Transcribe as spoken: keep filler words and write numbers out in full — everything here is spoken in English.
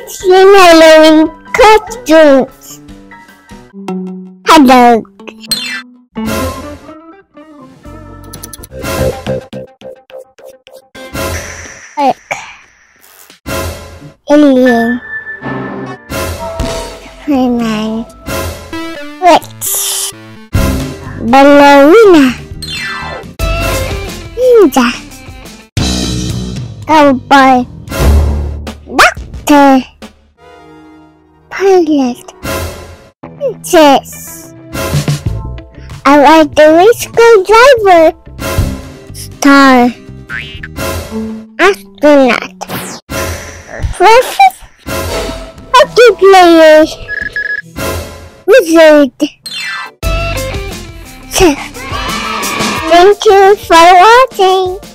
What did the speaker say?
In Halloween costumes. Hello. Look. Alien. Superman. Witch. Ballerina. Ninja. Cowboy. Doctor. Pilot. Princess. I like the race driver. Star. Astronaut. Prophet. Hockey player. Wizard. Chef. Thank you for watching.